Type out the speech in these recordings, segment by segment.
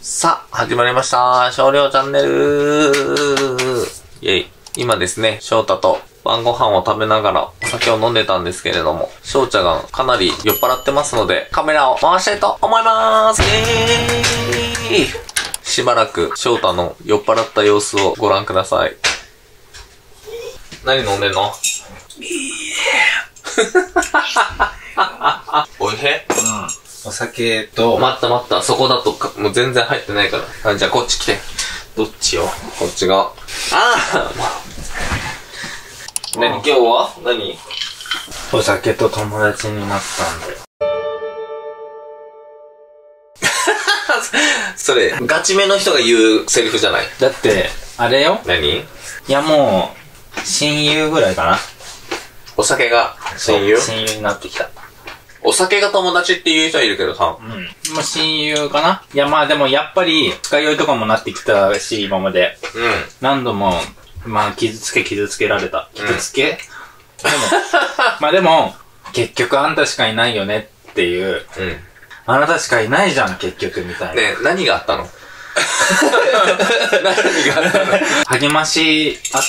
さあ、始まりました。少量チャンネルイェイ。今ですね、翔太と晩ご飯を食べながらお酒を飲んでたんですけれども、翔ちゃんがかなり酔っ払ってますので、カメラを回したいと思いまーす。イェーイ。しばらく翔太の酔っ払った様子をご覧ください。何飲んでんの？おいしい？ お酒と、 待った。そこだともう全然入ってないから。じゃあこっち来て。 どっちよ？ こっちが。何今日は何？ お酒と友達になったんだよ。 それ、ガチめの人が言うセリフじゃない？ だって、あれよ？ 何？ いやもう、親友ぐらいかな。 お酒が親友？ 親友になってきた。 お酒が友達っていう人はいるけどさ。 うん。まあ親友かな。いやまあでもやっぱり、二日酔いとかもなってきたし、今まで。 うん。 何度も、まあ傷つけられた。傷つけ、でも、まあでも、結局あんたしかいないよねっていう。 うん。 あなたしかいないじゃん、結局、みたいな。 ねえ、何があったの？何があったの？ 励まし合って、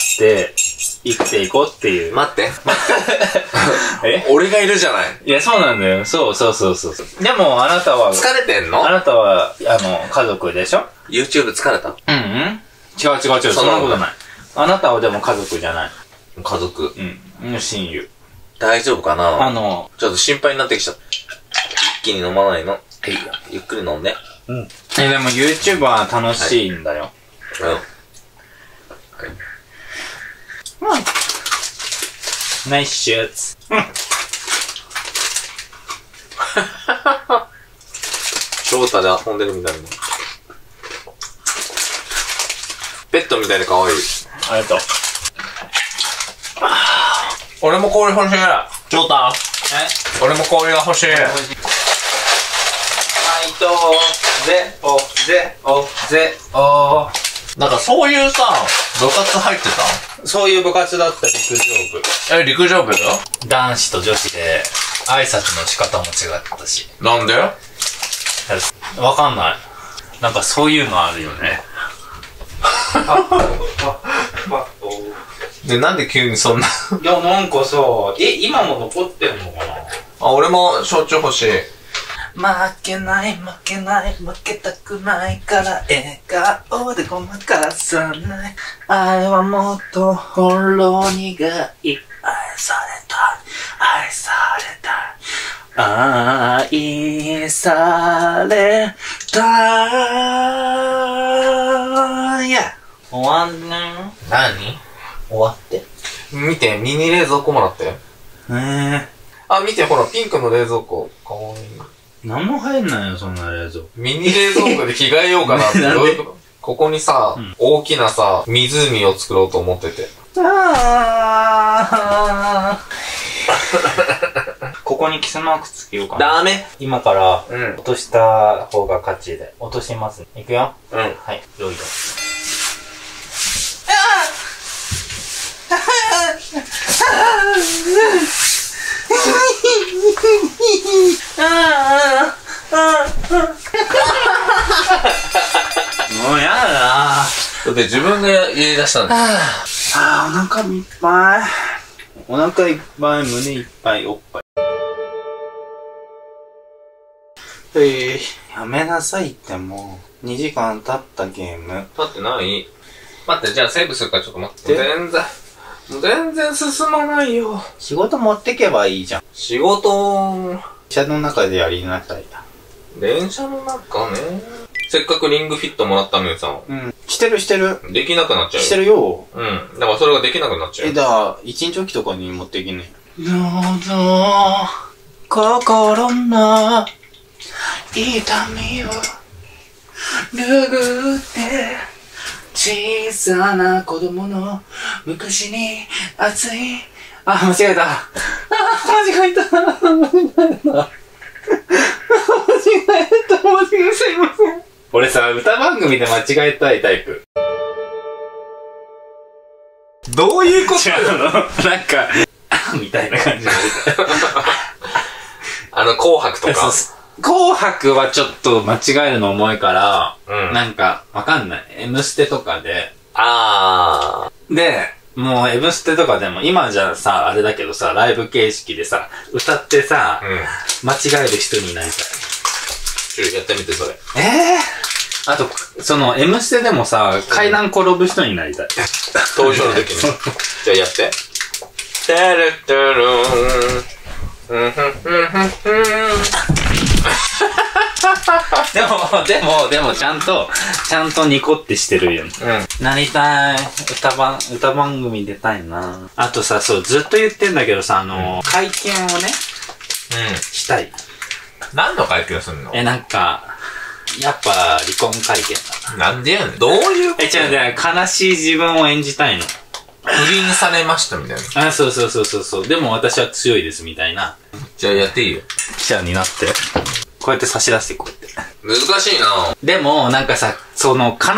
生きていこうっていう。 待って。 え？ 俺がいるじゃない。 いや、そうなんだよ。そう。でも、あなたは、 疲れてんの？ あなたは、家族でしょ？ YouTube 疲れた？ 違う。そんなことない。あなたはでも家族じゃない。 家族。 うん。親友。 大丈夫かな？ちょっと心配になってきちゃった。一気に飲まないの。ゆっくり飲んで。 でも YouTube は楽しいんだよ。ナイスシューツ。 翔太で遊んでるみたいな。ペットみたいで可愛い。 ありがとう。 俺も氷欲しい。翔太。俺も氷が欲しい。なんかそういうさ、部活入ってた？ そういう部活だった陸上部。 陸上部だよ？ 男子と女子で挨拶の仕方も違ったし。 なんで？ わかんない。なんかそういうのあるよね。 で、なんで急にそんな。 いや、なんかさ、今も残ってんのかな？ 俺も焼酎欲しい。 負けたくないから笑顔でごまかさない。愛はもっとほろ苦い。愛された愛されたいや、終わんねん。 何？ 終わって。 見て、ミニ冷蔵庫もらって。見て、ほら、ピンクの冷蔵庫。かわいい。 何も入んないよ、そんな冷蔵庫。 ミニ冷蔵庫で着替えようかなって。どういうこと？ここにさ、大きなさ、湖を作ろうと思ってて。 ここにキスマークつけようかな。 ダメ！ 今から、落とした方が勝ちで。落とします。いくよ。はい、よいよ。もうやだな。 だって自分が言い出したんだよ。 お腹いっぱい。お腹いっぱい、胸いっぱい、おっぱい。やめなさいってもう、2時間経ったゲーム。 待ってない待って、じゃあセーブするからちょっと待って。全然進まないよ。 仕事持ってけばいいじゃん。 仕事、 電車の中でやりなさい。 電車の中ね。せっかくリングフィットもらったのにさ。 してる。 できなくなっちゃうよ。 してるよ。 だからそれができなくなっちゃうよ。 だから、1日おきとかに持っていけねえ。どうぞ、心の痛みを拭って小さな子供の昔に熱い間違えたすいません。俺さ、歌番組で間違えたいタイプ。 どういうこと違うの？なんかみたいな感じで紅白とか。 紅白はちょっと間違えるの重いから、 うんなんか、わかんない。M ステとかで。で、もう M ステとかでも、今じゃさ、あれだけどさ、ライブ形式でさ、歌ってさ、間違える人になりたい。 ちょ、やってみて、それ。 あと、その、M ステでもさ、階段転ぶ人になりたい。 登場の時に。じゃあやって。タルタルーン。 でも、ちゃんとニコってしてるよ。なりたい。歌番組出たいな。あとさ、そう、ずっと言ってんだけどさ、会見をね、したい。 何の会見すんの？ なんか、やっぱ、離婚会見だな。なんでやねん。どういうこと？ 違う、悲しい自分を演じたいの。 不倫されましたみたいな。 そう。でも私は強いですみたいな。 じゃあやっていいよ。 記者になって。こうやって差し出してこうやって。 難しいな。 でも、なんかさ、その、 こだ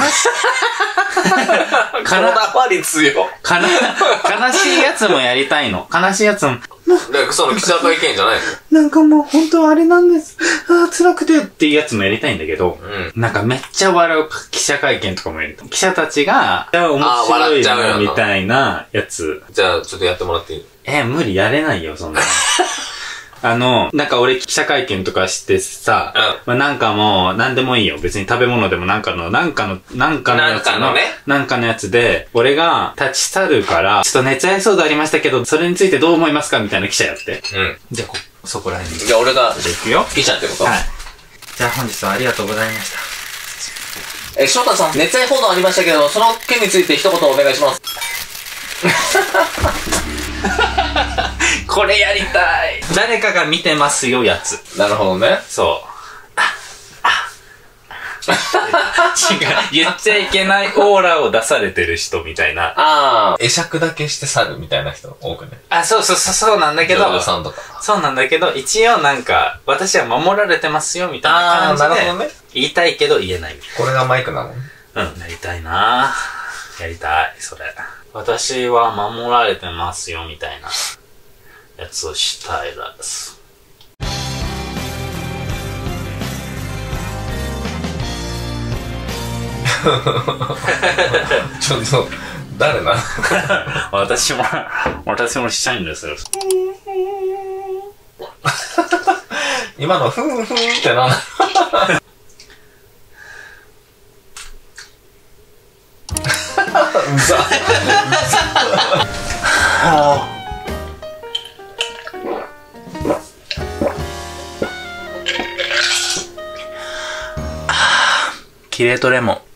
わり強い。 悲しいやつもやりたいの。悲しいやつも。 なんかその記者会見じゃないの？ なんかもう本当あれなんです。辛くてっていうやつもやりたいんだけど、なんかめっちゃ笑う記者会見とかもやりたい。記者たちが、面白いなみたいなやつ。 じゃあちょっとやってもらっていい？ 無理、やれないよ、そんなの。なんか俺記者会見とかしてさ、なんかもう何でもいいよ。別に食べ物でもなんかのやつで、俺が立ち去るから、ちょっと熱愛騒動ありましたけど、それについてどう思いますかみたいな記者やって。じゃあそこら辺に。 じゃあ俺が、 行くよ。 記者ってこと？ はい。じゃあ本日はありがとうございました。 翔太さん、熱愛報道ありましたけど、その件について一言お願いします。 これやりたい。誰かが見てますよ、やつ。 なるほどね。 そう。違う。言っちゃいけないオーラを出されてる人みたいな。 会釈だけして去るみたいな人多くね。 そうなんだけど。 さんとか。 そうなんだけど、一応なんか、私は守られてますよ、みたいな感じで。 なるほどね。 言いたいけど言えない。 これがマイクなの？ やりたいな。やりたい、それ。私は守られてますよ、みたいなやつをしたいです。 ちょっと、誰なの？ 私もしたいんですよ。 今のふんふんってなんだ？うざ。 キレートレモン。